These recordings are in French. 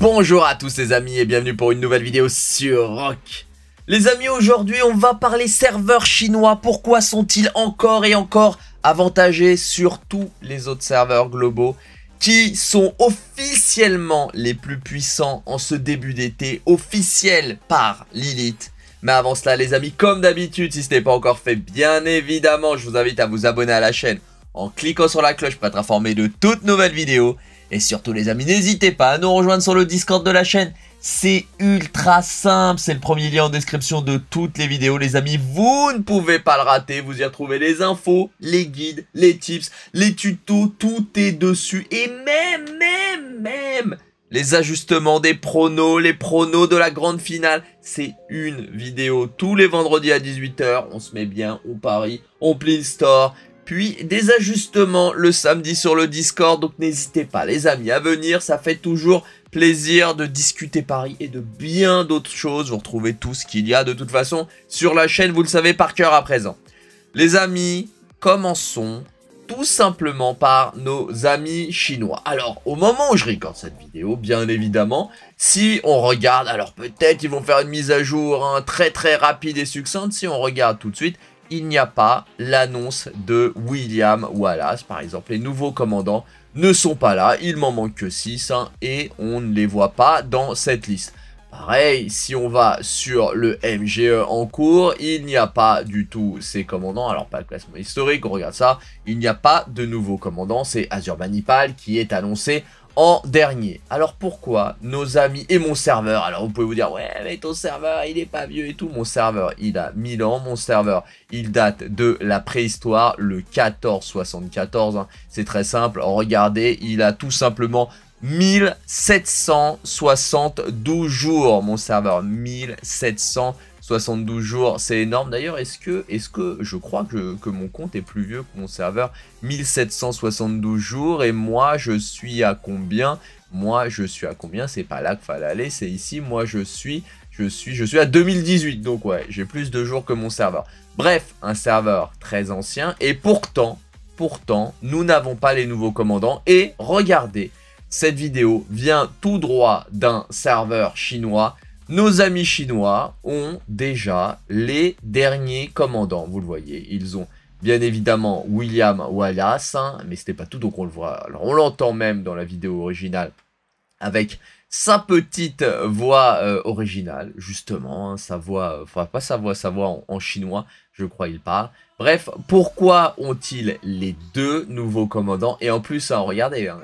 Bonjour à tous les amis et bienvenue pour une nouvelle vidéo sur Rock. Les amis, aujourd'hui on va parler serveurs chinois. Pourquoi sont-ils encore et encore avantagés sur tous les autres serveurs globaux qui sont officiellement les plus puissants en ce début d'été, officiel par Lilith. Mais avant cela les amis, comme d'habitude, si ce n'est pas encore fait, bien évidemment, je vous invite à vous abonner à la chaîne en cliquant sur la cloche pour être informé de toutes nouvelles vidéos. Et surtout les amis, n'hésitez pas à nous rejoindre sur le Discord de la chaîne. C'est ultra simple, c'est le premier lien en description de toutes les vidéos les amis. Vous ne pouvez pas le rater, vous y retrouvez les infos, les guides, les tips, les tutos, tout est dessus. Et même les ajustements des pronos, les pronos de la grande finale. C'est une vidéo tous les vendredis à 18 h. On se met bien, on parie, on plie le store. Puis des ajustements le samedi sur le Discord, donc n'hésitez pas les amis à venir, ça fait toujours plaisir de discuter paris et de bien d'autres choses. Vous retrouvez tout ce qu'il y a de toute façon sur la chaîne, vous le savez par cœur à présent. Les amis, commençons tout simplement par nos amis chinois. Alors au moment où je regarde cette vidéo, bien évidemment, si on regarde, alors peut-être ils vont faire une mise à jour très rapide et succincte, si on regarde tout de suite, il n'y a pas l'annonce de William Wallace, par exemple. Les nouveaux commandants ne sont pas là, il m'en manque que 6 et on ne les voit pas dans cette liste. Pareil, si on va sur le MGE en cours, il n'y a pas du tout ces commandants. Alors pas le classement historique, on regarde ça, il n'y a pas de nouveaux commandants, c'est Azurbanipal qui est annoncé en dernier. Alors pourquoi nos amis et mon serveur, alors vous pouvez vous dire ouais mais ton serveur il est pas vieux et tout, mon serveur il a 1000 ans, mon serveur il date de la préhistoire, le 1474, c'est très simple, regardez, il a tout simplement 1772 jours, mon serveur, 1772 jours, c'est énorme. D'ailleurs, est-ce que je crois que mon compte est plus vieux que mon serveur, 1772 jours, et moi je suis à combien? Moi je suis à combien? C'est pas là qu'il fallait aller, c'est ici. Moi je suis à 2018, donc ouais, j'ai plus de jours que mon serveur. Bref, un serveur très ancien, et pourtant, nous n'avons pas les nouveaux commandants, et regardez, cette vidéo vient tout droit d'un serveur chinois. Nos amis chinois ont déjà les derniers commandants. Vous le voyez, ils ont bien évidemment William Wallace, mais ce n'est pas tout, donc on le voit. Alors on l'entend même dans la vidéo originale avec sa petite voix originale, justement, sa voix, enfin pas sa voix en chinois, je crois il parle. Bref, pourquoi ont-ils les deux nouveaux commandants? Et en plus, regardez,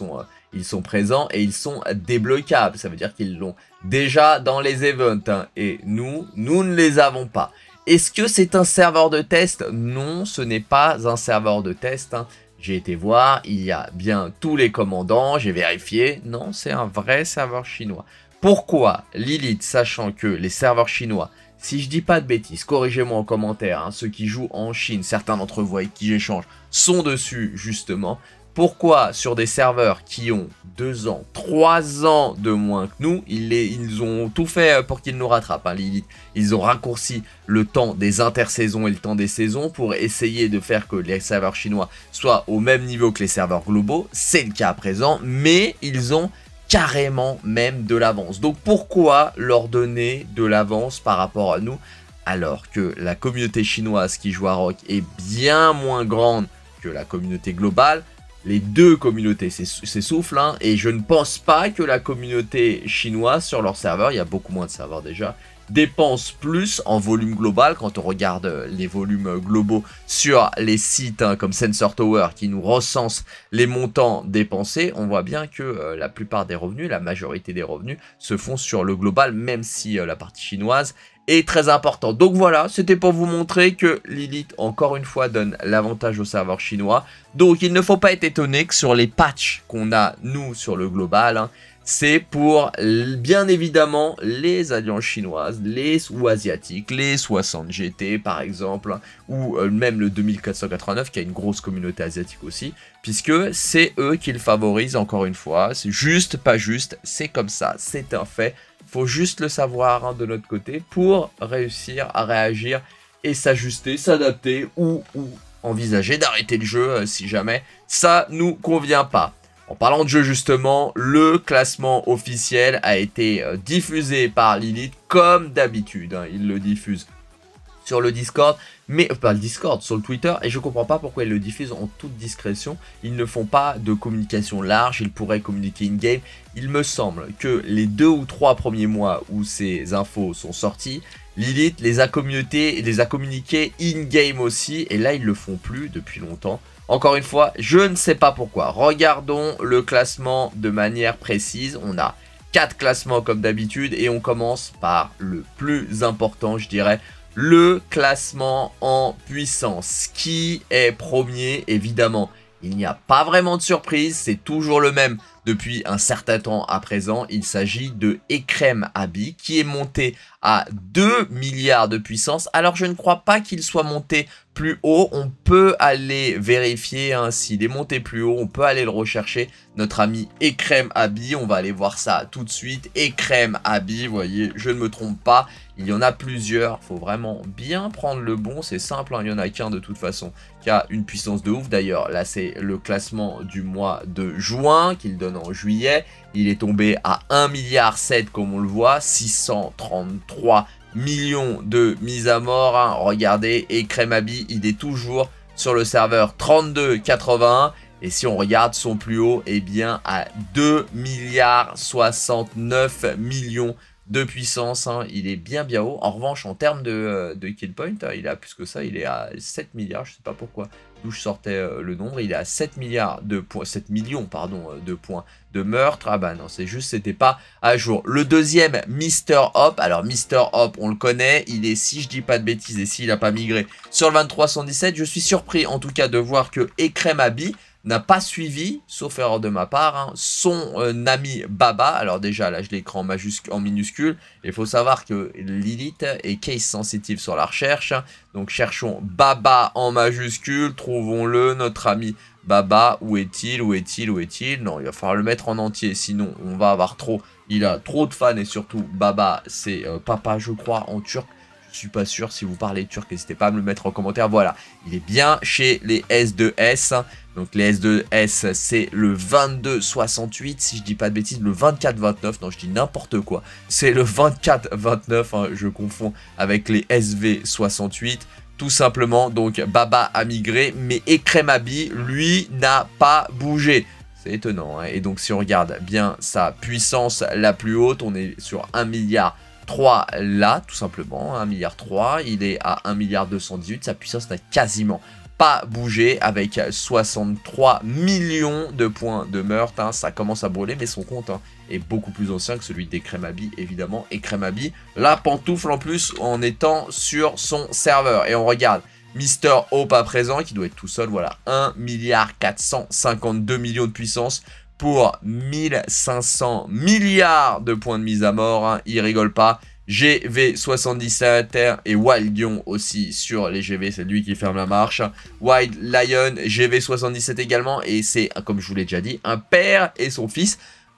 ils sont présents et ils sont débloquables. Ça veut dire qu'ils l'ont déjà dans les events. Et nous ne les avons pas. Est-ce que c'est un serveur de test? Non, ce n'est pas un serveur de test. J'ai été voir, il y a bien tous les commandants, j'ai vérifié. Non, c'est un vrai serveur chinois. Pourquoi Lilith, sachant que les serveurs chinois, si je dis pas de bêtises, corrigez-moi en commentaire, ceux qui jouent en Chine, certains d'entre vous avec qui j'échange, sont dessus justement. Pourquoi sur des serveurs qui ont 2 ans, 3 ans de moins que nous, ils ont tout fait pour qu'ils nous rattrapent, Lilith. Ils ont raccourci le temps des intersaisons et le temps des saisons pour essayer de faire que les serveurs chinois soient au même niveau que les serveurs globaux. C'est le cas à présent, mais ils ont carrément même de l'avance. Donc pourquoi leur donner de l'avance par rapport à nous alors que la communauté chinoise qui joue à Rock est bien moins grande que la communauté globale? Les deux communautés s'essoufflent, et je ne pense pas que la communauté chinoise sur leur serveur, il y a beaucoup moins de serveurs déjà, dépense plus en volume global. Quand on regarde les volumes globaux sur les sites comme Sensor Tower qui nous recense les montants dépensés, on voit bien que la plupart des revenus, la majorité des revenus se font sur le global, même si la partie chinoise est très importante. Donc voilà, c'était pour vous montrer que Lilith, encore une fois, donne l'avantage aux serveurs chinois. Donc il ne faut pas être étonné que sur les patchs qu'on a, nous, sur le global, c'est pour, bien évidemment, les alliances chinoises, ou asiatiques, les 60 GT, par exemple, ou même le 2489, qui a une grosse communauté asiatique aussi, puisque c'est eux qui le favorisent, encore une fois. C'est juste, pas juste, c'est comme ça, c'est un fait. Faut juste le savoir de notre côté pour réussir à réagir et s'ajuster, s'adapter ou envisager d'arrêter le jeu si jamais ça nous convient pas. En parlant de jeu justement, le classement officiel a été diffusé par Lilith comme d'habitude. Hein, il le diffuse sur le Discord, mais pas le Discord, sur le Twitter, et je comprends pas pourquoi ils le diffusent en toute discrétion. Ils ne font pas de communication large, ils pourraient communiquer in-game. Il me semble que les 2 ou 3 premiers mois où ces infos sont sorties, Lilith les a communiquées in-game aussi, et là ils le font plus depuis longtemps. Encore une fois, je ne sais pas pourquoi. Regardons le classement de manière précise. On a 4 classements comme d'habitude, et on commence par le plus important, je dirais, le classement en puissance. Qui est premier? Évidemment, il n'y a pas vraiment de surprise, c'est toujours le même depuis un certain temps à présent. Il s'agit de Ekrem Abi qui est monté à 2 milliards de puissance. Alors je ne crois pas qu'il soit monté plus haut, on peut aller vérifier hein, s'il est monté plus haut, on peut aller le rechercher, notre ami Ekrem Abi, on va aller voir ça tout de suite. Ekrem Abi, vous voyez, je ne me trompe pas, il y en a plusieurs, faut vraiment bien prendre le bon, c'est simple, hein, il n'y en a qu'un de toute façon qui a une puissance de ouf. D'ailleurs là c'est le classement du mois de juin qu'il donne en juillet, il est tombé à 1,7 milliard comme on le voit, 633 millions de mises à mort, hein. Regardez, Ekrem Abi, il est toujours sur le serveur 32,81. Et si on regarde son plus haut, eh bien à 2 milliards 69 millions de puissance, hein. Il est bien haut. En revanche, en termes de kill point, hein, il a plus que ça, il est à 7 milliards, je sais pas pourquoi, d'où je sortais le nombre, il est à 7 milliards de points, 7 millions, pardon, de points de meurtre. Ah bah non, c'est juste, c'était pas à jour. Le deuxième, Mr. Hop. Alors, Mr. Hop, on le connaît, il est, si je dis pas de bêtises, et s'il a pas migré sur le 2317, je suis surpris en tout cas de voir que Ekrem Abi n'a pas suivi, sauf erreur de ma part, hein, son ami Baba. Alors déjà, là, je l'écris en minuscule. Il faut savoir que Lilith est case sensitive sur la recherche. Donc, cherchons Baba en majuscule. Trouvons-le, notre ami Baba. Où est-il? Où est-il? Où est-il? Non, il va falloir le mettre en entier, sinon on va avoir trop. Il a trop de fans et surtout, Baba, c'est papa, je crois, en turc. Je suis pas sûr, si vous parlez turc, n'hésitez pas à me le mettre en commentaire. Voilà, il est bien chez les S2S. Donc les S2S, c'est le 2268, si je dis pas de bêtises, le 2429. Non, je dis n'importe quoi. C'est le 2429, hein, je confonds avec les SV68. Tout simplement, donc Baba a migré, mais Ekrem Abi, lui, n'a pas bougé. C'est étonnant, hein. Et donc si on regarde bien sa puissance la plus haute, on est sur 1,3 milliard là, tout simplement, 1,3 milliard. Il est à 1,218 milliard, sa puissance n'a quasiment pas bougé avec 63 millions de points de meurtre, hein. Ça commence à brûler, mais son compte, hein, est beaucoup plus ancien que celui d'Ekrem Abi, évidemment. Ekrem Abi, la pantoufle en plus en étant sur son serveur. Et on regarde Mr. Hope à présent, qui doit être tout seul, voilà, 1,452 milliard de puissance pour 1500 milliards de points de mise à mort, hein. Il rigole pas. GV77 et Wild Lion aussi sur les GV, c'est lui qui ferme la marche. Wild Lion, GV77 également, et c'est, comme je vous l'ai déjà dit, un père et son fils.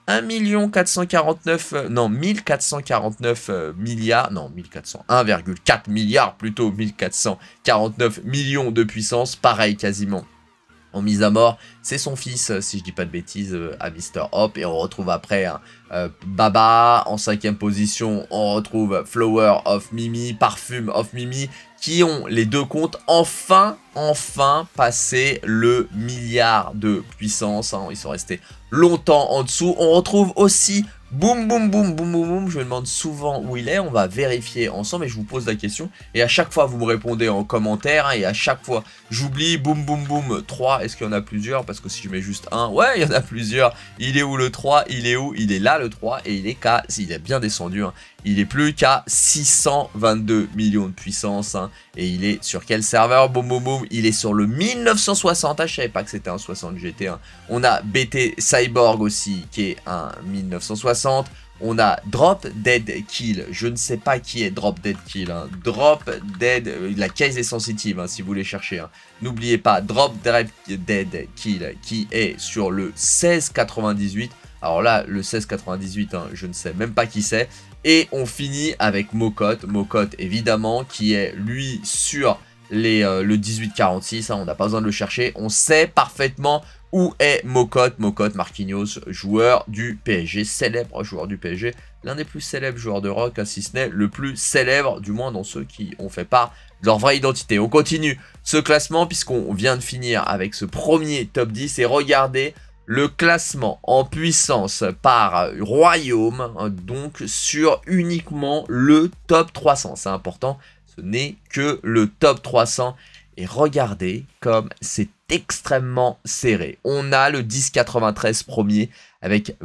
1449 milliards, non 1,4 milliard plutôt, 1449 millions de puissance, pareil quasiment. En mise à mort, c'est son fils, si je dis pas de bêtises, à Mr. Hop. Et on retrouve après hein, Baba en 5e position. On retrouve Flower of Mimi, Parfum of Mimi, qui ont les deux comptes enfin passé le milliard de puissance, hein. Ils sont restés longtemps en dessous. On retrouve aussi Boum boum boum boum boum boum, je me demande souvent où il est, on va vérifier ensemble et je vous pose la question. Et à chaque fois vous me répondez en commentaire, hein, et à chaque fois j'oublie boum boum boum 3, est-ce qu'il y en a plusieurs? Parce que si je mets juste un, ouais il y en a plusieurs. Il est où le 3? Il est où? Il est là le 3 et il est qu'à, il est bien descendu, hein. Il est plus qu'à 622 millions de puissance, hein. Et il est sur quel serveur? Boum boum boum, il est sur le 1960, ah, je savais pas que c'était un 60 GT, hein. On a BT Cyborg aussi qui est un 1960. On a Drop Dead Kill, je ne sais pas qui est Drop Dead Kill, hein. Drop Dead, la case est sensitive, hein, si vous voulez chercher, hein. N'oubliez pas, Drop Dead Kill qui est sur le 1698. Alors là, le 1698, hein, je ne sais même pas qui c'est. Et on finit avec Mocotte, évidemment, qui est lui sur le 1846, hein, on n'a pas besoin de le chercher. On sait parfaitement où est Mocotte? Mocotte, Marquinhos, joueur du PSG, célèbre joueur du PSG, l'un des plus célèbres joueurs de rock, si ce n'est le plus célèbre, du moins dans ceux qui ont fait part de leur vraie identité. On continue ce classement puisqu'on vient de finir avec ce premier top 10 et regardez le classement en puissance par royaume, donc sur uniquement le top 300. C'est important, ce n'est que le top 300. Et regardez comme c'est extrêmement serré. On a le 1093 premier avec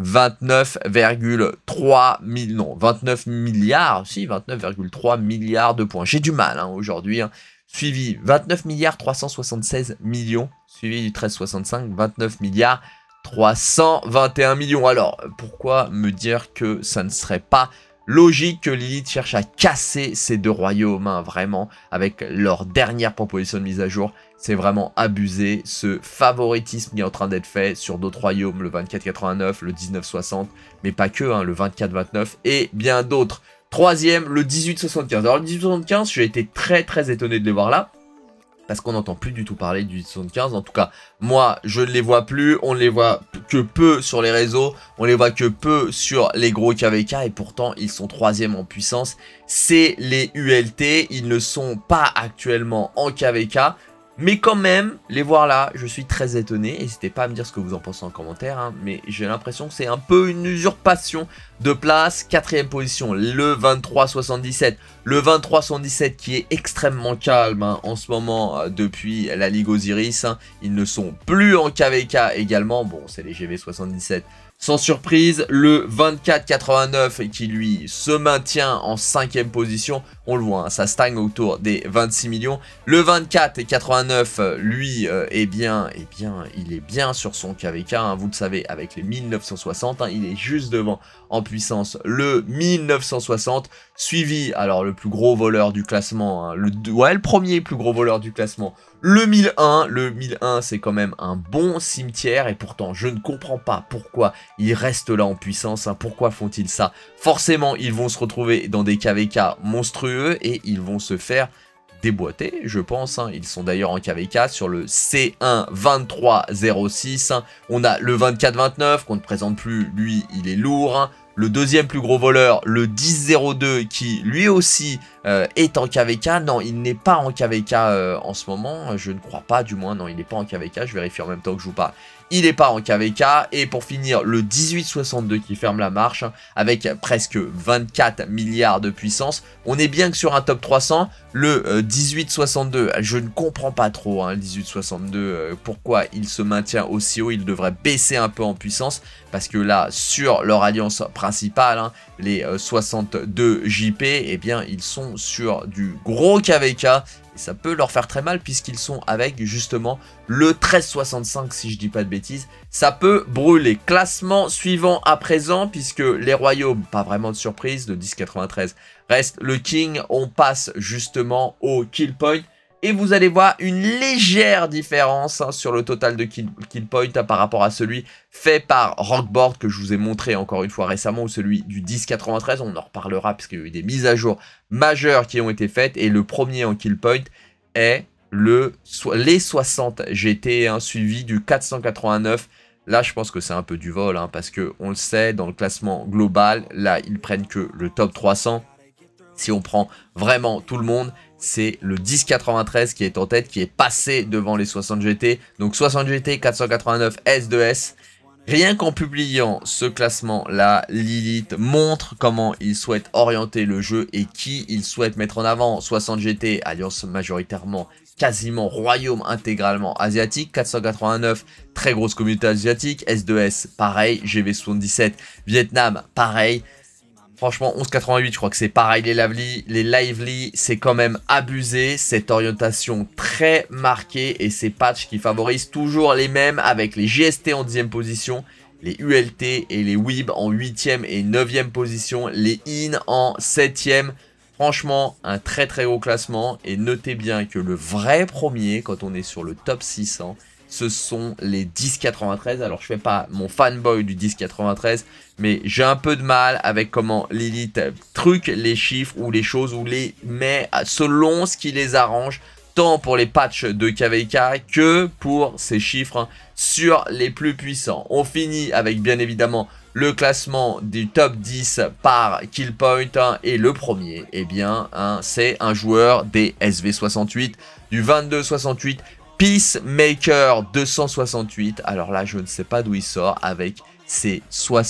29,3 milliards, si 29,3 milliards de points. J'ai du mal aujourd'hui. Suivi 29 milliards 376 millions, suivi du 1365, 29 milliards 321 millions. Alors, pourquoi me dire que ça ne serait pas logique que Lilith cherche à casser ces deux royaumes, vraiment, avec leur dernière proposition de mise à jour. C'est vraiment abusé, ce favoritisme qui est en train d'être fait sur d'autres royaumes, le 2489, le 1960, mais pas que, le 2429 et bien d'autres. Troisième, le 1875. Alors le 1875, j'ai été très étonné de les voir là, parce qu'on n'entend plus du tout parler du 1875. En tout cas, moi, je ne les vois plus. On ne les voit que peu sur les réseaux. On les voit que peu sur les gros KVK. Et pourtant, ils sont troisième en puissance. C'est les ULT. Ils ne sont pas actuellement en KVK. Mais quand même, les voir là, je suis très étonné. N'hésitez pas à me dire ce que vous en pensez en commentaire. Mais j'ai l'impression que c'est un peu une usurpation de place. Quatrième position, le 2377. Le 2377 qui est extrêmement calme en ce moment depuis la Ligue Osiris. Ils ne sont plus en KVK également. Bon, c'est les GV77. Sans surprise, le 24,89 qui lui se maintient en 5e position, on le voit, ça stagne autour des 26 millions. Le 24,89 lui, eh bien, il est bien sur son KVK, vous le savez, avec les 1960, il est juste devant en puissance le 1960, suivi, alors le plus gros voleur du classement, le premier plus gros voleur du classement, le 1001. Le 1001, c'est quand même un bon cimetière et pourtant, je ne comprends pas pourquoi ils restent là en puissance. Pourquoi font-ils ça? Forcément, ils vont se retrouver dans des KVK monstrueux et ils vont se faire déboîter, je pense. Ils sont d'ailleurs en KVK sur le C1 2306. On a le 2429 qu'on ne présente plus, lui, il est lourd. Le deuxième plus gros voleur, le 1002 qui lui aussi est en KVK. Non, il n'est pas en KVK en ce moment. Je ne crois pas, du moins. Non, il n'est pas en KVK. Je vérifie en même temps que je vous parle. Il n'est pas en KVK. Et pour finir, le 1862 qui ferme la marche avec presque 24 milliards de puissance. On est bien que sur un top 300. Le 1862, je ne comprends pas trop le 1862. Pourquoi il se maintient aussi haut. Il devrait baisser un peu en puissance. Parce que là, sur leur alliance principale, les 62 JP, eh bien, ils sont sur du gros KVK. Et ça peut leur faire très mal puisqu'ils sont avec justement le 1365 si je dis pas de bêtises. Ça peut brûler. Classement suivant à présent puisque les royaumes, pas vraiment de surprise, le 1093 reste le king. On passe justement au kill point. Et vous allez voir une légère différence sur le total de kill point par rapport à celui fait par Rockboard que je vous ai montré encore une fois récemment, ou celui du 1093. On en reparlera parce qu'il y a eu des mises à jour majeures qui ont été faites. Et le premier en kill point est les 60 GT suivi du 489. Là, je pense que c'est un peu du vol parce que on le sait, dans le classement global, là, ils prennent que le top 300. Si on prend vraiment tout le monde, c'est le 1093 qui est en tête, qui est passé devant les 60 GT. Donc 60 GT, 489, S2S. Rien qu'en publiant ce classement-là, Lilith montre comment il souhaite orienter le jeu et qui il souhaite mettre en avant. 60 GT, alliance majoritairement, quasiment royaume intégralement asiatique. 489, très grosse communauté asiatique. S2S, pareil. GV77, Vietnam, pareil. Franchement, 11,88, je crois que c'est pareil. Les Lively, c'est quand même abusé. Cette orientation très marquée et ces patchs qui favorisent toujours les mêmes avec les GST en 10e position, les ULT et les WIB en 8e et 9e position, les IN en 7e. Franchement, un très gros classement. Et notez bien que le vrai premier, quand on est sur le top 600, ce sont les 1093. Alors je fais pas mon fanboy du 1093, mais j'ai un peu de mal avec comment Lilith truque les chiffres ou les choses ou les met selon ce qui les arrange. tant pour les patchs de KVK que pour ces chiffres hein, sur les plus puissants. On finit avec bien évidemment le classement du top 10 par kill point hein, et le premier, eh bien, hein, c'est un joueur des SV68 du 22-68 Peacemaker 268. Alors là, je ne sais pas d'où il sort avec ses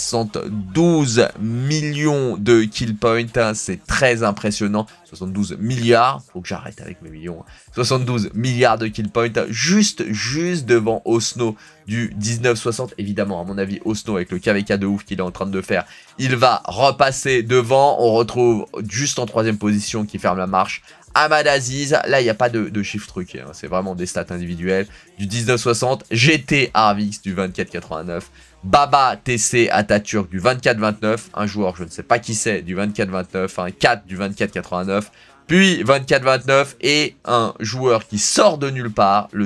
72 millions de kill points. Hein, c'est très impressionnant. 72 milliards. Faut que j'arrête avec mes millions. 72 milliards de kill points. Juste devant Osno du 1960. Évidemment, à mon avis, Osno avec le KVK de ouf qu'il est en train de faire, il va repasser devant. On retrouve juste en troisième position qui ferme la marche Ahmad Aziz. Là, il n'y a pas de chiffres truqués. Hein. C'est vraiment des stats individuelles. Du 1960, GT Arvix du 24-89. Baba TC Atatürk du 24-29, un joueur, je ne sais pas qui c'est, du 24-29, un 4 du 24-89, puis 24-29 et un joueur qui sort de nulle part, le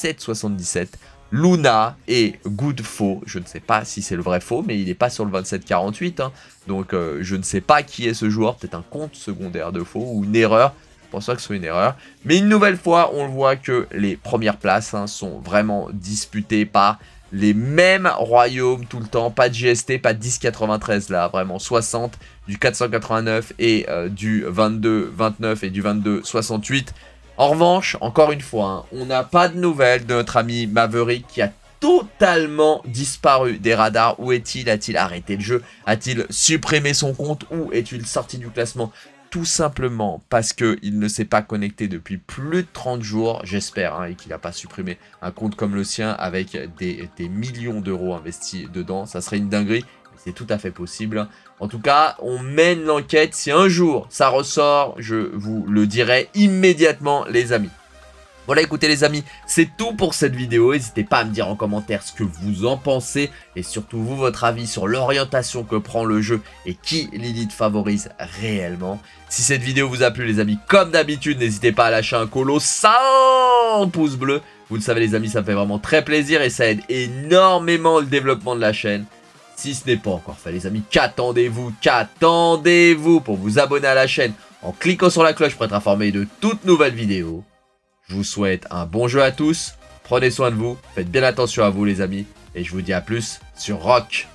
17-77, Luna et Goodfo. Je ne sais pas si c'est le vrai faux, mais il n'est pas sur le 27-48, hein. Donc je ne sais pas qui est ce joueur, peut-être un compte secondaire de faux ou une erreur. Je pense pas que ce soit une erreur. Mais une nouvelle fois, on le voit que les premières places hein, sont vraiment disputées par les mêmes royaumes tout le temps, pas de GST, pas de 10,93 là, vraiment 60, du 489 et du 22,29 et du 22,68. En revanche, encore une fois, hein, on n'a pas de nouvelles de notre ami Maverick qui a totalement disparu des radars. Où est-il? A-t-il arrêté le jeu? A-t-il supprimé son compte? Où est-il sorti du classement? Tout simplement parce qu'il ne s'est pas connecté depuis plus de 30 jours, j'espère, hein, et qu'il n'a pas supprimé un compte comme le sien avec des millions d'euros investis dedans. Ça serait une dinguerie, mais c'est tout à fait possible. En tout cas, on mène l'enquête. Si un jour ça ressort, je vous le dirai immédiatement, les amis. Voilà, écoutez les amis, c'est tout pour cette vidéo. N'hésitez pas à me dire en commentaire ce que vous en pensez et surtout vous, votre avis sur l'orientation que prend le jeu et qui Lilith favorise réellement. Si cette vidéo vous a plu les amis, comme d'habitude, n'hésitez pas à lâcher un colossal pouce bleu. Vous le savez les amis, ça me fait vraiment très plaisir et ça aide énormément le développement de la chaîne. Si ce n'est pas encore fait les amis, qu'attendez-vous pour vous abonner à la chaîne en cliquant sur la cloche pour être informé de toutes nouvelles vidéos. Je vous souhaite un bon jeu à tous, prenez soin de vous, faites bien attention à vous les amis, et je vous dis à plus sur Rock.